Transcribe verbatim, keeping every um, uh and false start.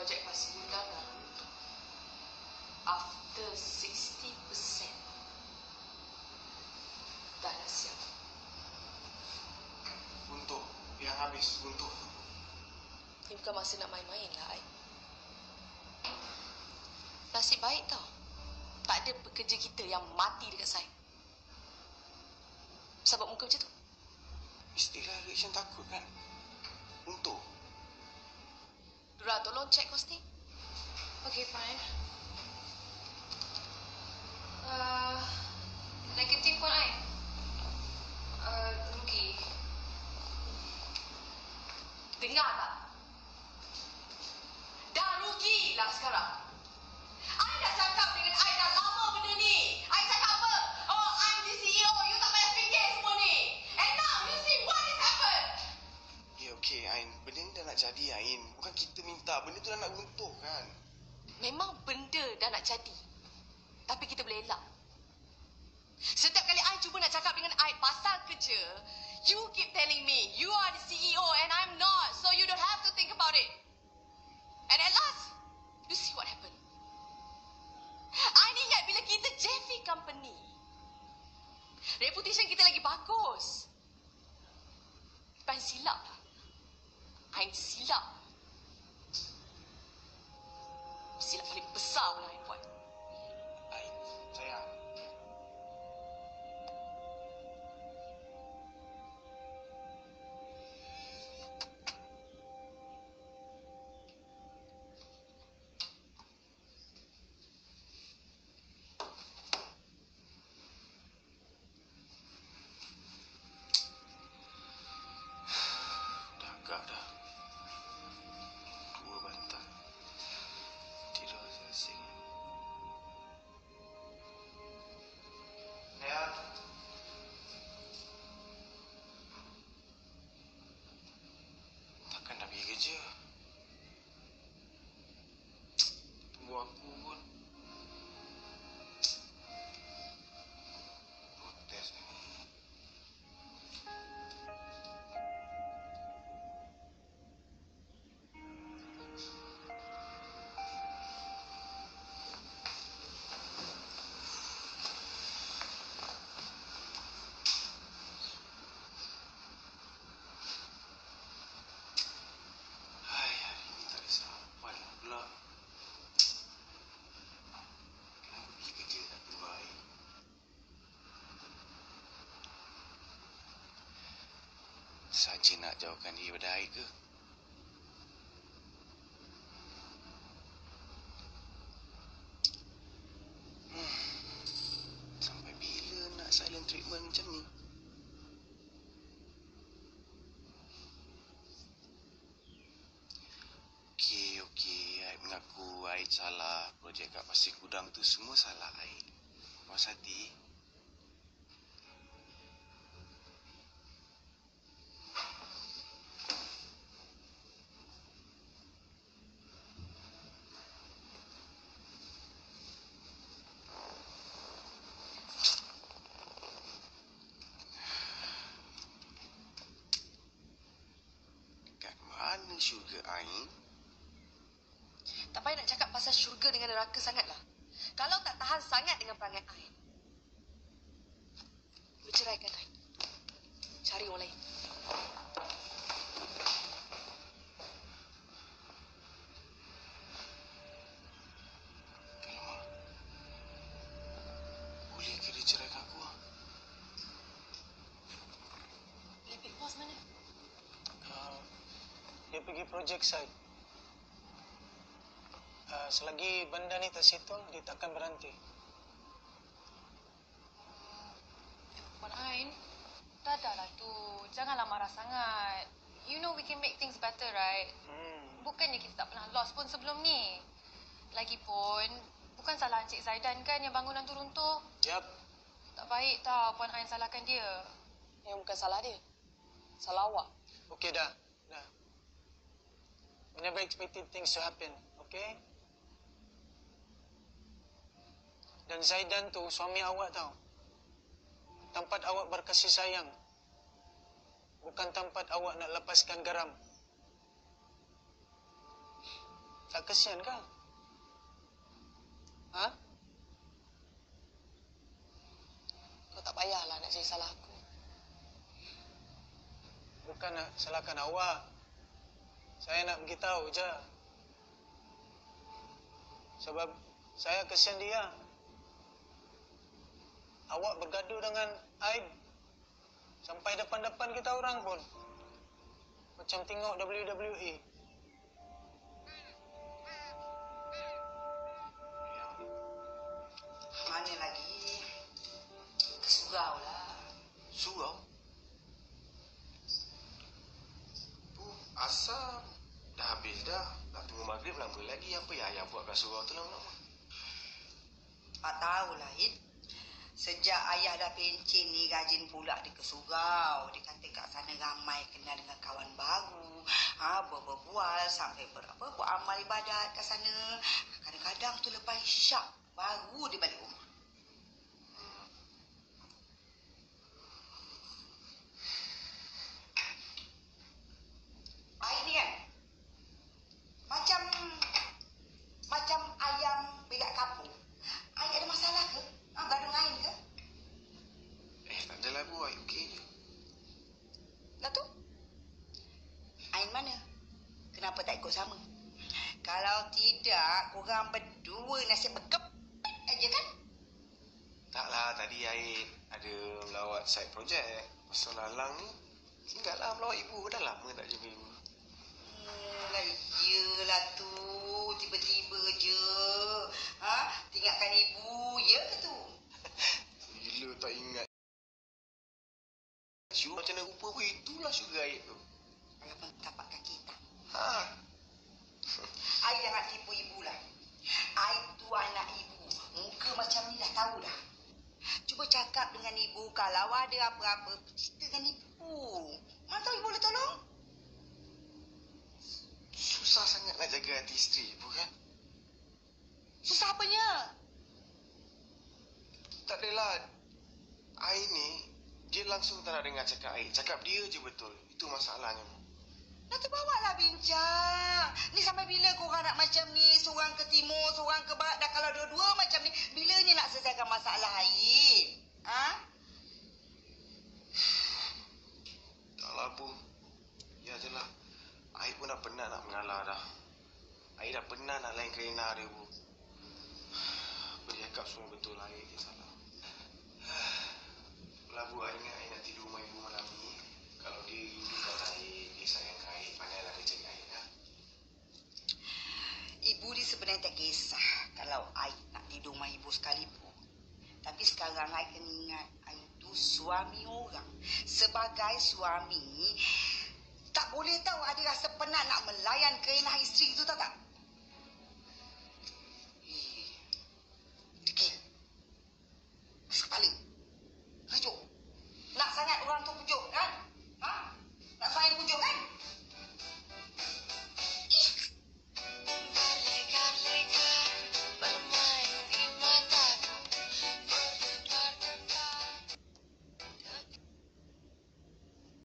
projek pasir gudang dah runtuh. After sixty percent dah dah siap. Runtuh. Yang habis runtuh. Ini bukan masa nak main-main lah, Ai. Nasib baik tau. Tak ada pekerja kita yang mati dekat site. Sebab muka macam tu. Istilah reaction takut kan? Runtuh. Dura, tolong check costing. Okay, fine. Uh, negatif pun, Ai. Uh, rugi. Dengar tak? Dah rugilah sekarang. I dah cakap dengan I dah lama benda ni. I cakap apa? Oh, I'm the C E O. You tak payah fikir semua ni. And now, you see what has happened. Ya, okey, Ain. Benda ni dah nak jadi, Ain. Bukan kita minta. Benda tu dah nak runtuh kan? Memang benda dah nak jadi. Tapi kita boleh elak. Setiap kali I cuba nak cakap dengan I pasal kerja, you keep telling me, you are the C E O and I'm not. So you don't have to think about it. And at last, you see what happened. I ni ingat bila kita J V company, reputation kita lagi bagus. Bukan silap lah. I silap. Silap paling besar pula I buat. Ain, sayang. Dah agak dah. Dua bantal. Tidur asing. Sayang. Takkan dah pergi kerja? Tunggu aku pun. Protes ni. Hai, hari ni tak ada sarapan pula. Kenapa pergi kerja tak keluar air? Saja nak jauhkan diri daripada air ke? Hmm. Sampai bila nak silent treatment macam ni? Okey, okey. Aib mengaku Aib salah. Projek kat Pasir Gudang tu semua salah Aib. Puas hati. Kat mana syurga Aib? Tak payah nak cakap pasal syurga dengan neraka sangatlah. Kalau tak tahan sangat dengan perangai I, berceraikan I. Cari orang lain. Alamak. Boleh ke dia ceraikan aku? ah? Eh, Big Boss mana? Uh, dia pergi projek site. Uh, selagi benda ni tak settle, dia takkan berhenti. Puan Ain, dah dah lah tu. Janganlah marah sangat. You know we can make things better, right? Hmm. Bukannya kita tak pernah lost pun sebelum ni. Lagipun, bukan salah Encik Zaidan kan yang bangunan tu runtuh. Yap. Tak baik tau Puan Ain salahkan dia. Yang bukan salah dia. Salah awak. Okey dah. Dah. We never expected things to happen, okay? Dan Zaidan tu suami awak tau. Tempat awak berkasih sayang. Bukan tempat awak nak lepaskan geram. Tak kesian kah? Ha? Kau tak payahlah nak cari salah aku. Bukan nak salahkan awak. Saya nak beritahu je. Sebab saya kesian dia. Awak bergaduh dengan Aib. Sampai depan-depan kita orang pun. Macam tengok W W E. Mana lagi? Ke surau lah. Surau? Bu, asal dah habis dah. Nak tunggu maghrib lama lagi. Apa yang ayah buat kat surau tu lama-lama? Tak tahulah, Id. Sejak ayah dah pencen ni rajin pula dia ke surau. Dia kata kat sana ramai kenal dengan kawan baru. Ha, berbual sampai berapa buat amal ibadat kat sana. Kadang-kadang tu lepas syak baru dia balik rumah. Air ni kan macam macam ayam berak kapur. Air ada masalah ke? Ha, gaduh lain ke? Eh, tak adalah Bu. Air okey je. Lah tu? Ain mana? Kenapa tak ikut sama? Kalau tidak, korang berdua nasib berkepit aja kan? Taklah, tadi Air ada melawat side project. Pasal Alang ni, tinggallah melawat ibu. Dah lama tak jumpa ibu. Hmm, lah iyalah tu. Tiba-tiba je. Ha? Tinggalkan ibu, ya ke tu? Bila tak ingat. Syurga macam mana rupa pun itulah syurga Air tu. Walaupun tapak kaki hitam. Ha. Ai jangan tipu ibu lah. Ai tu anak ibu. Muka macam ni dah tahu dah. Cuba cakap dengan ibu kalau ada apa-apa. Cerita dengan ibu. Mana tahu ibu boleh tolong? Susah sangat nak jaga hati isteri ibu kan? Susah apanya? Tak adalah. Air ni, dia langsung tak nak dengar cakap Air. Cakap dia je betul. Itu masalahnya. Nak terbawalah bincang. Ni sampai bila korang nak macam ni? Seorang ke timur, seorang ke barat. Dah kalau dua-dua macam ni, bilanya nak selesaikan masalah Air? Ha? Taklah Bu. Ya je lah. Air pun dah penat nak mengalah dah. Air dah penat nak lain kerana dia Bu. Bercakap semua betul Air je salah. Lah Bu, Air ingat Air nak tidur rumah ibu malam ni. Kalau dia rindukan Air, dia sayang Air, pandailah dia cari Air kan? Ibu ni sebenarnya tak kisah kalau Air nak tidur rumah ibu sekalipun. Tapi sekarang Air kena ingat, Air tu suami orang. Sebagai suami, tak boleh tahu ada rasa penat nak melayan keinah isteri tu, tahu tak?